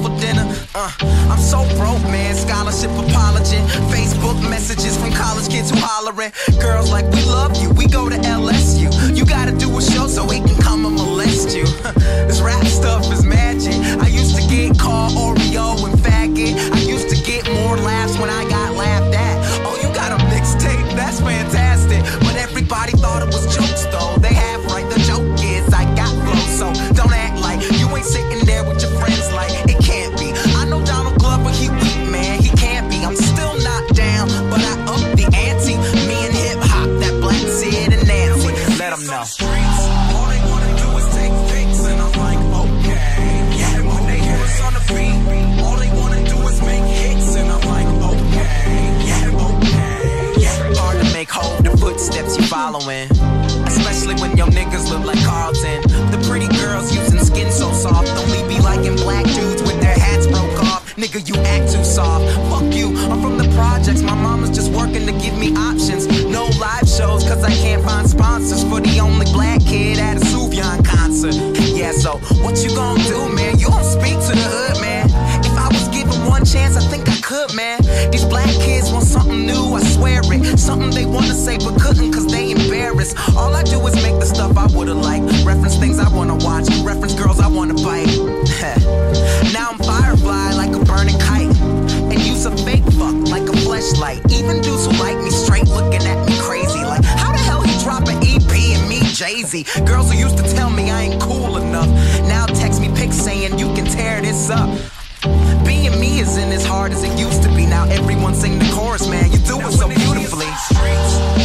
for dinner. I'm so broke, man. Scholarship apology, Facebook messages from college kids who hollering. Girls like, we love you, we go to LSU. You gotta do a show so we can come and molest you. This rap stuff is magic. I used to get called Oreo and faggot. I used to get more laughs when I got laughed at. Oh, you got a mixtape? That's fantastic. But everybody thought it was jokes though. They have right, the joke is I got flow. So don't act like you ain't sitting there with your friends like it can't be. I know Donald Glover, he weak, man, he can't be. I'm still not down, but I up the ante. Me and hip hop, that Black Sid and Nancy. Let them know. All they wanna do is take pics, and I'm like, okay. Yeah, and when they hear us on the beat, all they wanna do is make hits, and I'm like, okay. Yeah, okay. Yeah, hard to make hold the footsteps you following, especially when your niggas look like Carlton. The pretty girls using skin so soft, only be liking black dudes with their hats broke off. Nigga, you act too soft. Fuck you, I'm from the projects. My mama's just working to give me options. No live shows, cause I can't find sponsors for the only black kid at a Sufjan concert. Yeah, so what you gonna do, man? You don't speak to the hood, man. If I was given one chance, I think I could, man. These black kids want something new, I swear it. Something they wanna say but couldn't cause they embarrassed. All I do is make the stuff I would've liked. Reference things I wanna watch, reference girls I wanna bite. Now I'm Firefly like a burning kite, and use a fake fuck like a fleshlight. Even dudes who like me straight looking at me crazy like, how the hell he drop an EP and me Jay-Z? Girls who used to tell me I ain't cool enough now text me pics saying you can tear this up. Being me isn't as hard as it used to be. Now everyone sing the chorus, man, you do it so beautifully.